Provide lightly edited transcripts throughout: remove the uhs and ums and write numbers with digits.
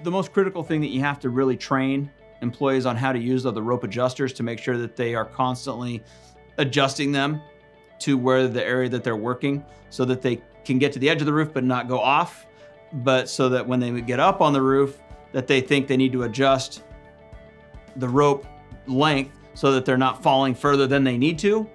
The most critical thing that you have to really train employees on how to use are the rope adjusters to make sure that they are constantly adjusting them to where the area that they're working so that they can get to the edge of the roof but not go off, but so that when they get up on the roof that they think they need to adjust the rope length so that they're not falling further than they need to.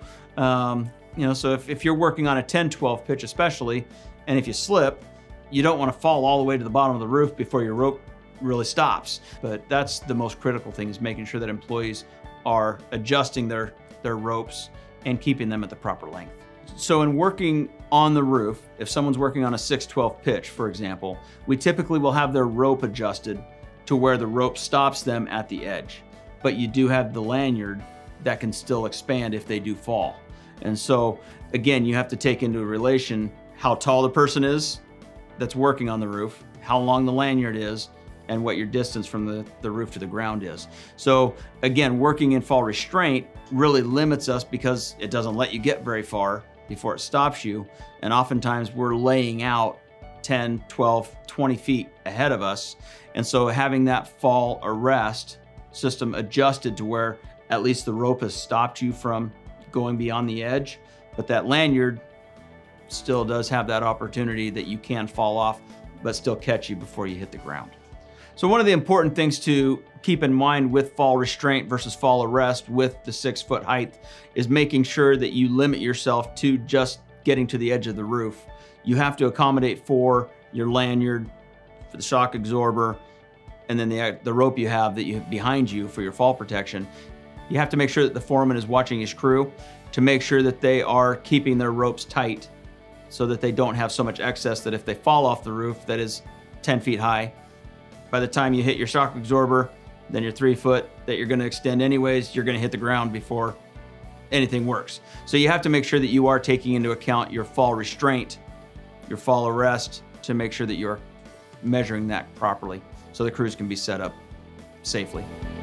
So if you're working on a 10-12 pitch especially, and if you slip, you don't want to fall all the way to the bottom of the roof before your rope really stops. But that's the most critical thing, is making sure that employees are adjusting their ropes and keeping them at the proper length. So in working on the roof, if someone's working on a 6-12 pitch, for example, we typically will have their rope adjusted to where the rope stops them at the edge. But you do have the lanyard that can still expand if they do fall. And so again, you have to take into relation how tall the person is that's working on the roof, how long the lanyard is, and what your distance from the roof to the ground is. So again, working in fall restraint really limits us because it doesn't let you get very far before it stops you. And oftentimes we're laying out 10, 12, 20 feet ahead of us. And so having that fall arrest system adjusted to where at least the rope has stopped you from going beyond the edge, but that lanyard still does have that opportunity that you can fall off, but still catch you before you hit the ground. So one of the important things to keep in mind with fall restraint versus fall arrest with the 6-foot height is making sure that you limit yourself to just getting to the edge of the roof. You have to accommodate for your lanyard, for the shock absorber, and then the rope you have behind you for your fall protection. You have to make sure that the foreman is watching his crew to make sure that they are keeping their ropes tight so that they don't have so much excess that if they fall off the roof that is 10 feet high, by the time you hit your shock absorber, then your 3 foot that you're gonna extend anyways, you're gonna hit the ground before anything works. So you have to make sure that you are taking into account your fall restraint, your fall arrest, to make sure that you're measuring that properly so the crews can be set up safely.